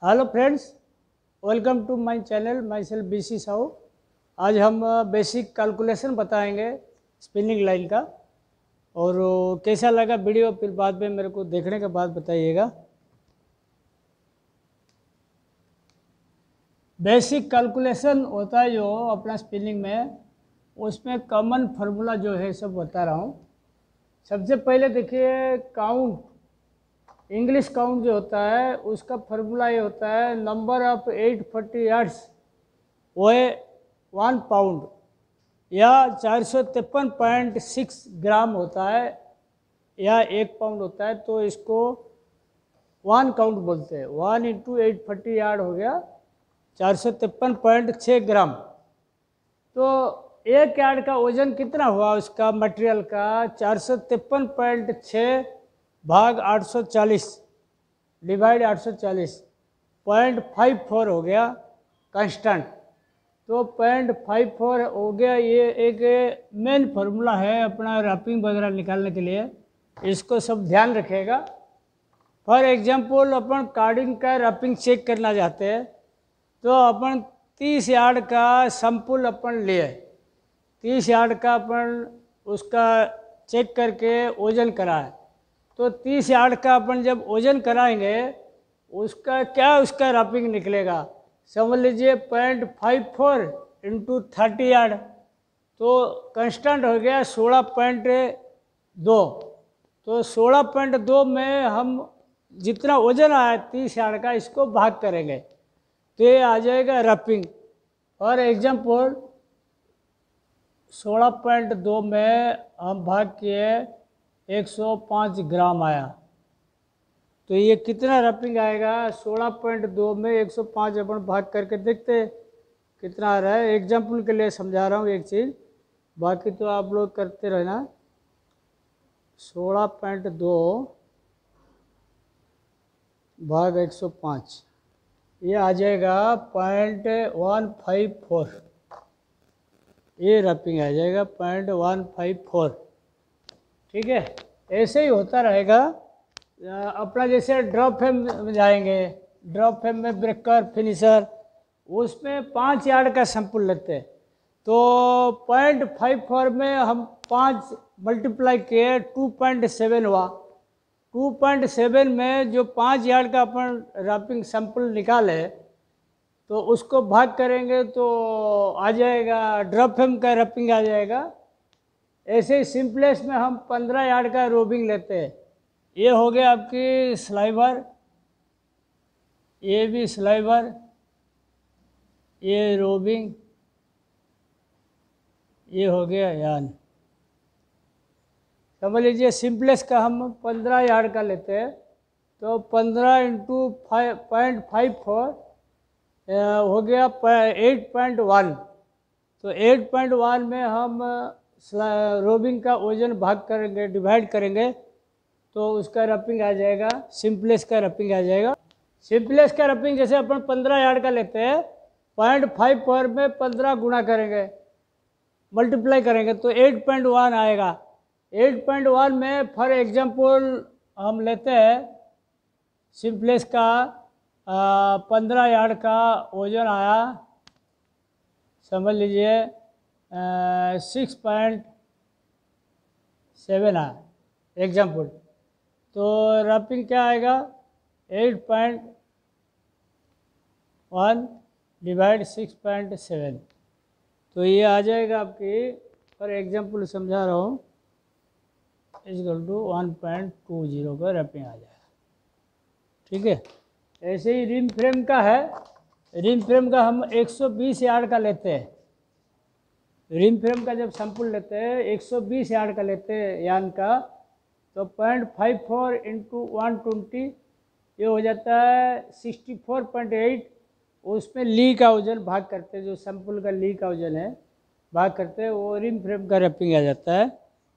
Hello friends, welcome to my channel. Myself BC Sahu. आज हम basic calculation बताएंगे spinning line का। और कैसा लगा वीडियो फिर बाद में मेरे को देखने के बाद बताइएगा। बेसिक कैलकुलेशन होता है जो अपना स्पिनिंग में, उसमें कॉमन फार्मूला जो है सब बता रहा हूँ। सबसे पहले देखिए, काउंट, इंग्लिश काउंट जो होता है उसका फार्मूला ये होता है, नंबर ऑफ 840 यार्ड्स वो 1 पाउंड या 453.6 ग्राम होता है या 1 पाउंड होता है। तो इसको 1 काउंट बोलते हैं। 1 इंटू 840 यार्ड हो गया 453.6 ग्राम। तो एक यार्ड का वजन कितना हुआ उसका मटेरियल का? 453.6 भाग 840 डिवाइड 840, 0.54 हो गया कांस्टेंट। तो 0.54 हो गया। ये एक मेन फार्मूला है अपना रैपिंग वगैरह निकालने के लिए, इसको सब ध्यान रखेगा। फॉर एग्जांपल अपन कार्डिंग का रैपिंग चेक करना चाहते हैं, तो अपन 30 यार्ड का सैंपल अपन लिए, 30 यार्ड का अपन उसका चेक करके वजन कराए। तो 30 यार्ड का अपन जब वजन कराएंगे उसका क्या उसका रैपिंग निकलेगा, समझ लीजिए 0.54 इंटू 30 यार्ड, तो कांस्टेंट हो गया 16.2। तो 16.2 में हम जितना वजन आया 30 यार्ड का इसको भाग करेंगे तो ये आ जाएगा रैपिंग। फॉर एग्जांपल 16.2 में हम भाग किए 105 ग्राम आया, तो ये कितना रैपिंग आएगा? 16.2 में 105 अपन भाग करके देखते कितना आ रहा है। एग्जाम्पल के लिए समझा रहा हूँ एक चीज़, बाकी तो आप लोग करते रहना। 16.2 भाग 105 ये आ जाएगा 0.154। ये रैपिंग आ जाएगा 0.154। ठीक है, ऐसे ही होता रहेगा। अपना जैसे ड्रॉप फ्रेम में जाएंगे, ड्रॉप फ्रेम में ब्रेकर फिनिशर, उसमें 5 यार्ड का सैंपल लेते हैं। तो 0.54 में हम 5 मल्टीप्लाई किए 2.7 हुआ। 2.7 में जो 5 यार्ड का अपन रैपिंग सैंपल निकाले तो उसको भाग करेंगे तो आ जाएगा ड्रॉप फ्रेम का रैपिंग आ जाएगा। ऐसे ही सिंपलेस्ट में हम 15 यार्ड का रोबिंग लेते हैं। ये हो गया आपकी स्लाइवर, ये भी स्लाइवर, ये रोबिंग, ये हो गया यान। समझ लीजिए सिंपलेस्ट का हम 15 यार्ड का लेते हैं, तो 15 इंटू 0.54 हो गया 8.1। तो 8.1 में हम रोबिंग का वजन भाग करेंगे, डिवाइड करेंगे, तो उसका रैपिंग आ जाएगा, सिंपलेस्ट का रैपिंग आ जाएगा। सिंपलेस्ट का रैपिंग जैसे अपन 15 यार्ड का लेते हैं, 0.54 में 15 गुना करेंगे, मल्टीप्लाई करेंगे तो 8.1 आएगा। 8.1 में फॉर एग्जांपल हम लेते हैं सिंपलेस्ट का 15 यार्ड का वजन आया, समझ लीजिए 6.7 आया एग्जाम्पल। तो रैपिंग क्या आएगा? 8.1 डिवाइड 6.7। तो ये आ जाएगा आपकी, फॉर एग्जाम्पल समझा रहा हूँ, इक्वल टू 1.20 का रैपिंग आ जाएगा। ठीक है, ऐसे ही रिम फ्रेम का है। रिम फ्रेम का हम 120 यार्ड का लेते हैं। रिम फ्रेम का जब सैंपल लेते हैं 120 यार्ड का लेते हैं यान का, तो 0.54 इंटू 120 ये हो जाता है 64.8। उसमें ली का वजन भाग करते हैं, जो सैंपल का ली का वजन है भाग करते हैं, वो रिम फ्रेम का रैपिंग आ जाता है।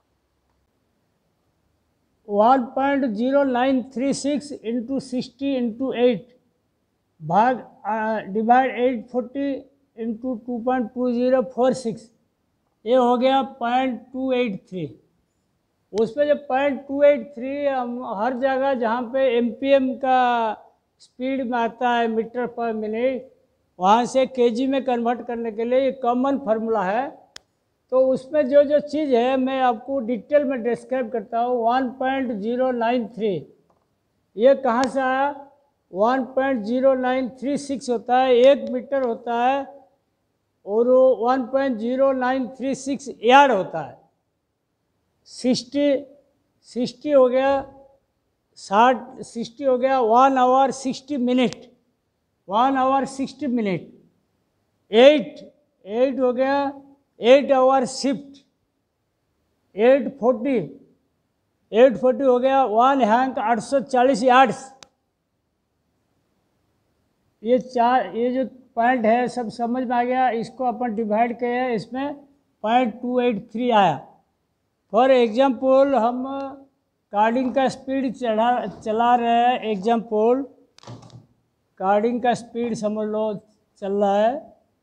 1.0936 इंटू 60 इंटू 8 भाग डिवाइड 840 इंटू 2.2046, ये हो गया 0.283। उसमें जब 0.283 हम हर जगह जहाँ पे MPM का स्पीड में आता है मीटर पर मिनट, वहाँ से केजी में कन्वर्ट करने के लिए ये कॉमन फार्मूला है। तो उसमें जो जो चीज़ है मैं आपको डिटेल में डिस्क्राइब करता हूँ। 1.093 ये कहाँ से आया? 1.0936 होता है, 1 मीटर होता है, और 1.0936 यार्ड होता है। 60 हो गया, 60 हो गया 1 आवर 60 मिनट, 1 आवर 60 मिनट। 8 हो गया 8 आवर शिफ्ट, 840 हो गया 1 हैंक 840 यार्ड्स। ये जो पॉइंट है सब समझ में आ गया। इसको अपन डिवाइड किए, इसमें 0.283 आया। फॉर एग्जाम्पल हम कार्डिंग का स्पीड चला रहे हैं। एग्जाम्पल कार्डिंग का स्पीड समझ लो चल रहा है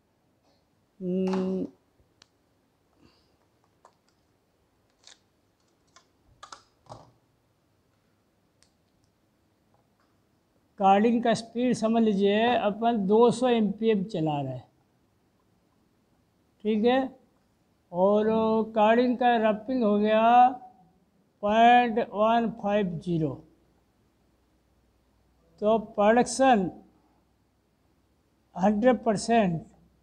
कार्डिंग का स्पीड समझ लीजिए अपन 200 एमपीएम चला रहे हैं, ठीक है। और कार्डिंग का रपिंग हो गया 0.150। तो प्रोडक्शन 100%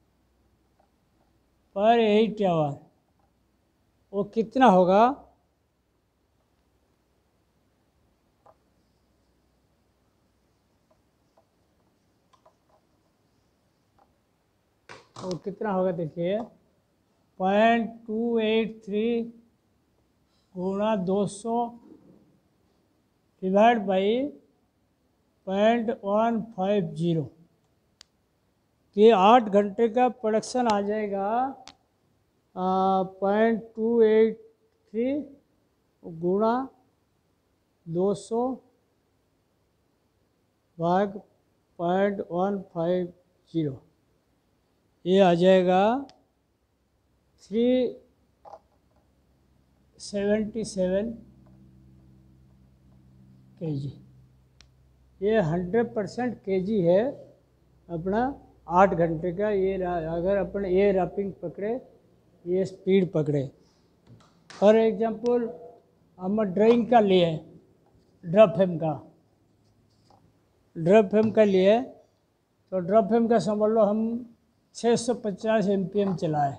पर 8 आवर, वो कितना होगा? वो कितना होगा देखिए, 0.283 गुणा 200 डिवाइड बाई 0.150। ये 8 घंटे का प्रोडक्शन आ जाएगा 0.283 गुणा 200 भाग 0.150, ये आ जाएगा 377 kg। ये 100% kg है अपना 8 घंटे का। ये अगर अपन ये रैपिंग पकड़े, ये स्पीड पकड़े। फॉर एग्जांपल हम ड्राइंग का लिए, ड्रॉप फ्रेम का लिए, तो ड्रॉप फ्रेम का समझ लो हम 650 एमपीएम चलाए,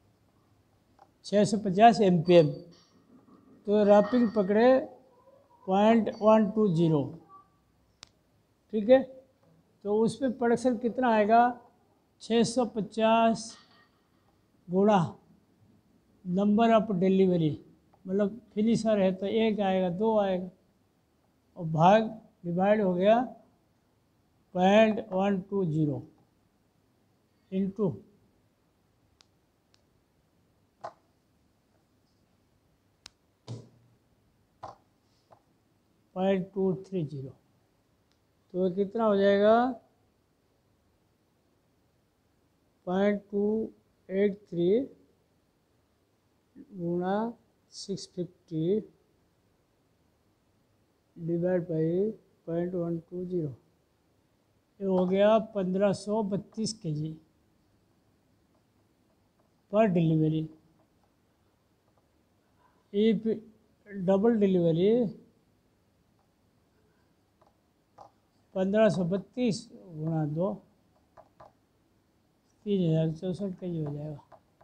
650 एमपीएम, तो रैपिंग पकड़े 0.120, ठीक है। तो उसमें प्रोडक्शन कितना आएगा? 650 गुणा नंबर ऑफ डिलीवरी, मतलब फिनिशर है तो 1 आएगा, 2 आएगा, और भाग डिवाइड हो गया 0.120 इंटू 0.230, तो कितना हो जाएगा? 0.283 गुणा 650 डिवाइड बाई 0.120, ये हो गया 1532 kg पर डिलीवरी। इफ डबल डिलीवरी 1532 गुणा 2, 3064 kg हो जाएगा,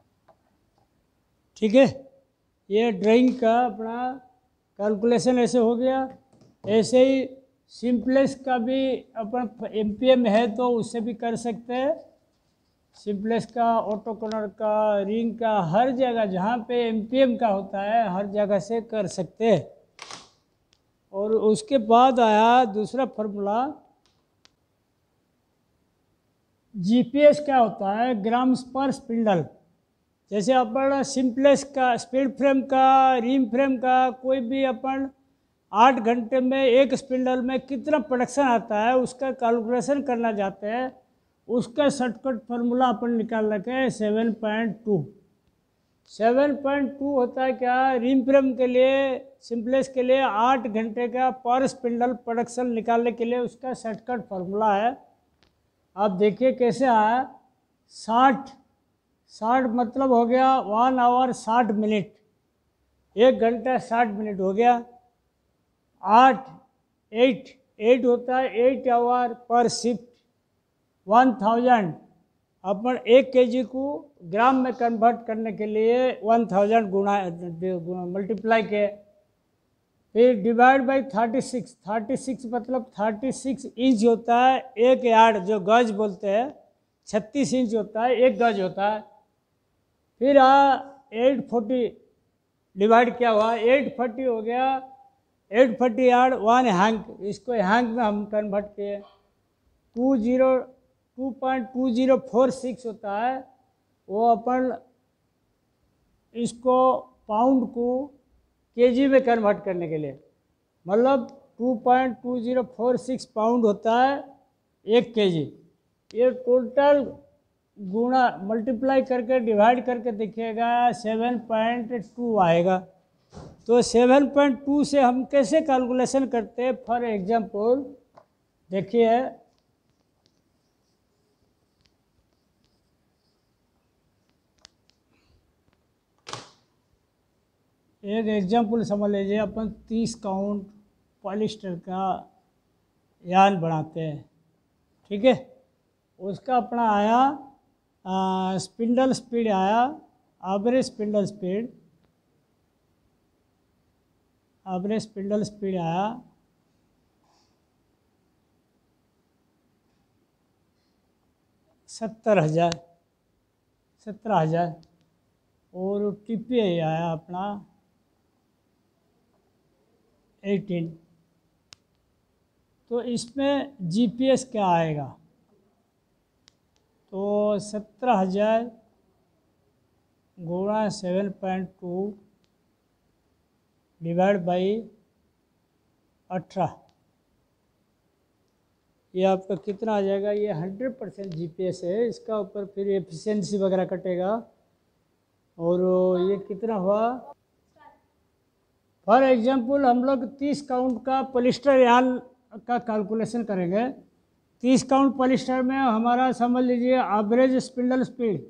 ठीक है। ये ड्राइंग का अपना कैलकुलेशन ऐसे हो गया। ऐसे ही सिंपलेक्स का भी अपन एमपीएम है तो उससे भी कर सकते हैं। सिंपलेक्स का, ऑटोकोनर का, रिंग का, हर जगह जहाँ पे एमपीएम का होता है हर जगह से कर सकते हैं। और उसके बाद आया दूसरा फार्मूला, जीपीएस क्या होता है? ग्राम्स पर स्पिंडल। जैसे अपन सिंपलेक्स का, स्पीड फ्रेम का, रिम फ्रेम का, कोई भी अपन 8 घंटे में एक स्पिंडल में कितना प्रोडक्शन आता है उसका कैलकुलेशन करना चाहते हैं, उसका शॉर्टकट फार्मूला अपन निकाल रखे हैं 7.2। 7.2 होता है क्या, रिम फ्रेम के लिए, सिंपलेक्स के लिए 8 घंटे का पर स्पिंडल प्रोडक्शन निकालने के लिए उसका शॉर्टकट फार्मूला है। आप देखिए कैसे आया, 60 मतलब हो गया 1 आवर 60 मिनट, 1 घंटा 60 मिनट हो गया। 8 होता है 8 आवर पर शिफ्ट। 1000 अपन 1 kg को ग्राम में कन्वर्ट करने के लिए 1000 गुणा मल्टीप्लाई के, फिर डिवाइड बाई 36 मतलब 36 इंच होता है 1 यार्ड, जो गज बोलते हैं 36 इंच होता है 1 गज होता है। फिर 840 डिवाइड क्या हुआ, 840 हो गया, 840 यार्ड 1 हैंक, इसको हैंक में हम कन्वर्ट किए, 2.2046 होता है, वो अपन इसको पाउंड को केजी में कन्वर्ट करने के लिए, मतलब 2.2046 पाउंड होता है 1 kg। ये टोटल गुणा मल्टीप्लाई करके डिवाइड करके देखिएगा 7.2 आएगा। तो 7.2 से हम कैसे कैलकुलेशन करते हैं, फॉर एग्जांपल देखिए, एक एग्जांपल समझ लीजिए, अपन 30 काउंट पॉलिस्टर का यान बनाते हैं, ठीक है। उसका अपना आया स्पिंडल स्पीड आया, एवरेज स्पिंडल स्पीड आया 17,000 और टीपीआई आया अपना 18। तो इसमें जीपीएस क्या आएगा, तो 17,000 गुणा 7.2 डिवाइड बाई 18, ये आपका कितना आ जाएगा, ये 100% जीपीएस है, इसका ऊपर फिर एफिशिएंसी वगैरह कटेगा, और ये कितना हुआ। फॉर एग्जांपल हम लोग 30 काउंट का पॉलिस्टर यान का कैलकुलेशन करेंगे। 30 काउंट पॉलिस्टर में हमारा समझ लीजिए एवरेज स्पिंडल स्पीड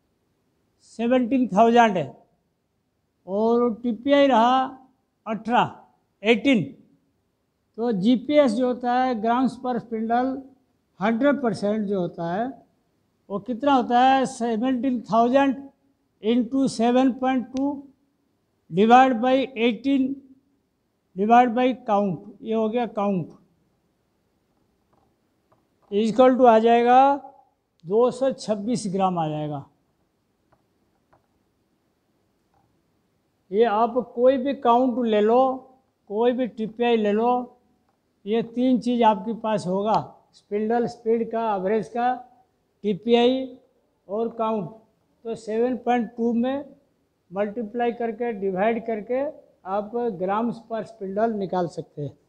17,000 है, और टीपीआई रहा 18। तो जीपीएस जो होता है ग्राम्स पर स्पिंडल 100% जो होता है वो कितना होता है, 17,000 into 7.2 divide by 18 divide by count, ये हो गया काउंट, इक्वल टू आ जाएगा 226 ग्राम आ जाएगा। ये आप कोई भी काउंट ले लो, कोई भी टीपीआई ले लो, ये 3 चीज़ आपके पास होगा, स्पिंडल स्पीड का, एवरेज का, टीपीआई और काउंट। तो 7.2 में मल्टीप्लाई करके डिवाइड करके आप ग्राम्स पर स्पिंडल निकाल सकते हैं।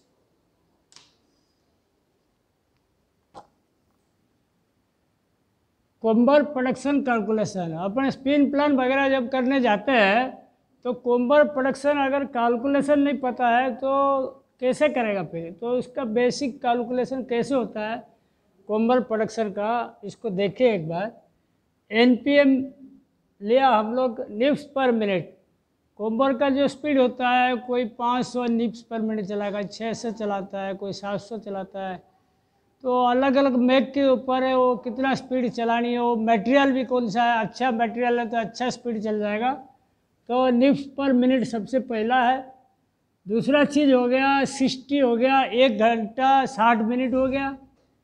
कोम्बर प्रोडक्शन कैलकुलेशन, अपन स्पिन प्लान वगैरह जब करने जाते हैं तो कोम्बर प्रोडक्शन अगर कैलकुलेशन नहीं पता है तो कैसे करेगा फिर, तो इसका बेसिक कैलकुलेशन कैसे होता है कोम्बर प्रोडक्शन का, इसको देखिए एक बार। एनपीएम लिया हम लोग निप्स पर मिनट, कोम्बर का जो स्पीड होता है कोई 500 निप्स पर मिनट चलाएगा, 600 चलाता है, कोई 700 चलाता है, तो अलग अलग मैक के ऊपर है वो कितना स्पीड चलानी है, वो मटेरियल भी कौन सा है, अच्छा मटेरियल है तो अच्छा स्पीड चल जाएगा। तो निप्स पर मिनट सबसे पहला है। दूसरा चीज़ हो गया 60 हो गया, 1 घंटा 60 मिनट हो गया।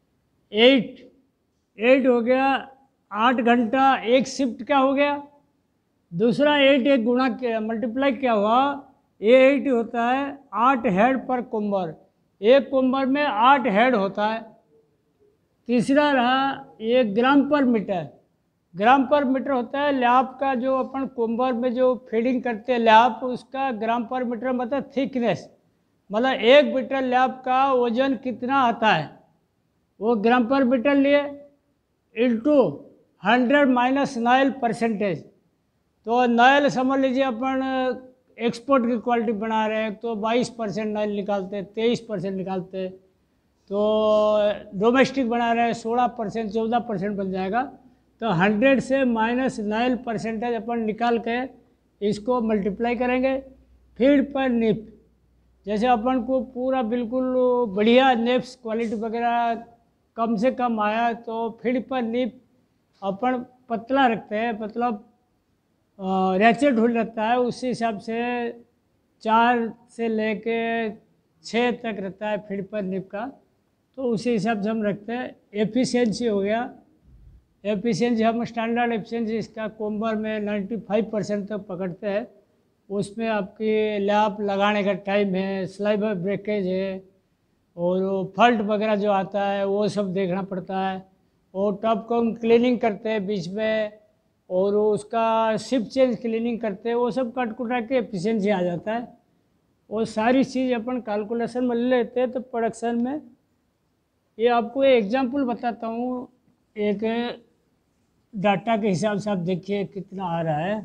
8 हो गया, 8 घंटा 1 शिफ्ट क्या हो गया। दूसरा 8 एक गुणा मल्टीप्लाई क्या हुआ, ये 8 होता है 8 हेड पर कोम्बर, एक कोम्बर में 8 हेड होता है। तीसरा रहा ये ग्राम पर मीटर, ग्राम पर मीटर होता है लैप का, जो अपन कोम्बर में जो फीडिंग करते हैं लैप, उसका ग्राम पर मीटर मतलब थिकनेस, मतलब 1 मीटर लैप का वजन कितना आता है वो ग्राम पर मीटर लिए, इंटू 100 - 9%। तो नायल समझ लीजिए अपन एक्सपोर्ट की क्वालिटी बना रहे हैं तो 22% नायल निकालते, 23% निकालते। तो डोमेस्टिक बना रहे हैं 16%, 14% बन जाएगा। तो 100 से माइनस नायल परसेंटेज अपन निकाल के इसको मल्टीप्लाई करेंगे। फीड पर निप, जैसे अपन को पूरा बिल्कुल बढ़िया नेप्स क्वालिटी वगैरह कम से कम आया तो फीड पर निप अपन पतला रखते हैं, मतलब रैचेट हुल रहता है, उसी हिसाब से 4 से लेके 6 तक रहता है फीड पर निप का। तो उसी हिसाब से हम रखते हैं। एफिशिएंसी हो गया, एफिशिएंसी हम स्टैंडर्ड एफिशिएंसी इसका कोम्बर में 95% तक पकड़ते हैं। उसमें आपकी लैप लगाने का टाइम है, स्लाइबर ब्रेकेज है, और फल्ट वगैरह जो आता है वो सब देखना पड़ता है। और टॉप को हम क्लीनिंग करते हैं बीच में, और उसका शिप चेंज क्लीनिंग करते हैं, वो सब कट कुटा के एफिशिएंसी आ जाता है। वो सारी चीज़ अपन कैलकुलेशन में ले लेते हैं। तो प्रोडक्शन में ये आपको एक एग्जांपल बताता हूँ, एक डाटा के हिसाब से आप देखिए कितना आ रहा है।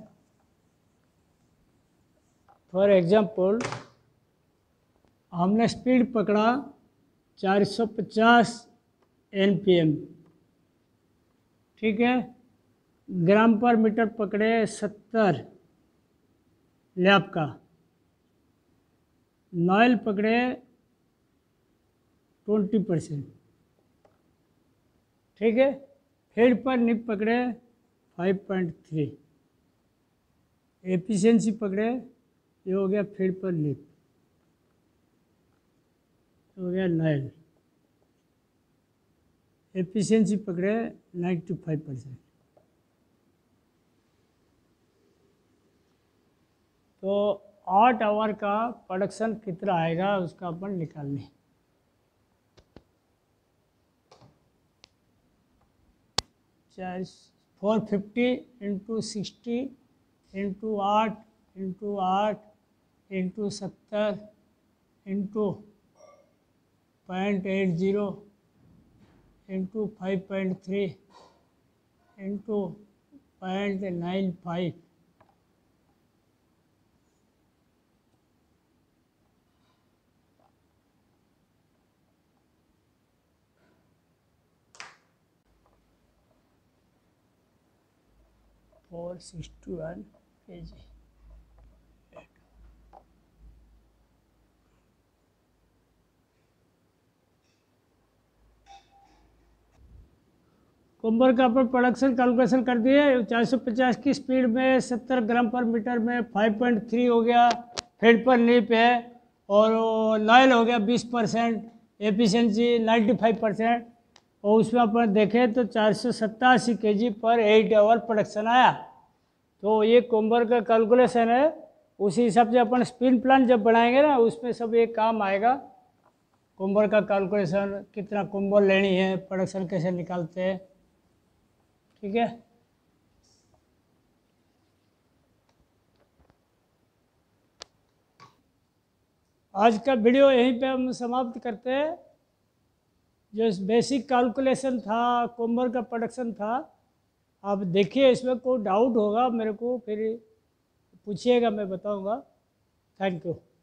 फॉर एग्जांपल हमने स्पीड पकड़ा 450 NPM, ठीक है। ग्राम पर मीटर पकड़े 70 लैप का, नॉइल पकड़े 20%, ठीक है। फीड पर निप पकड़े 5.3, एफिशिएंसी पकड़े, ये हो गया फीड पर निप, हो गया नॉइल। एफिशिएंसी पकड़े 95%। तो 8 आवर का प्रोडक्शन कितना आएगा उसका अपन निकाल लें। 450 into 60 into 8 into 8 into 70 into 0.80 into 5.3 into 0.95, और 61 kg। कोम्बर का अपन प्रोडक्शन कैलकुलेशन कर दिए। 450 की स्पीड में 70 ग्राम पर मीटर में 5.3 हो गया, फीड पर निप है, और नॉइल हो गया 20%, एफिशिएंसी 95%, और उसमें अपन देखें तो 487 kg पर 8 आवर प्रोडक्शन आया। तो ये कोम्बर का कैलकुलेशन है। उसी हिसाब से अपन स्पिन प्लान जब बनाएंगे ना, उसमें सब ये काम आएगा। कोम्बर का कैलकुलेशन, कितना कोम्बर लेनी है, प्रोडक्शन कैसे निकालते हैं, ठीक है। आज का वीडियो यहीं पे हम समाप्त करते हैं। जो बेसिक कैलकुलेशन था, कोम्बर का प्रोडक्शन था, आप देखिए। इसमें कोई डाउट होगा मेरे को फिर पूछिएगा, मैं बताऊंगा। Thank you.